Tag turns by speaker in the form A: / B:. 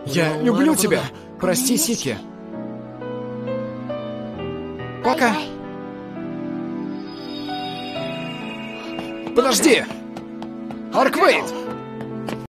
A: Я люблю тебя. Прости, Сики. Пока. Подожди! Арквейд!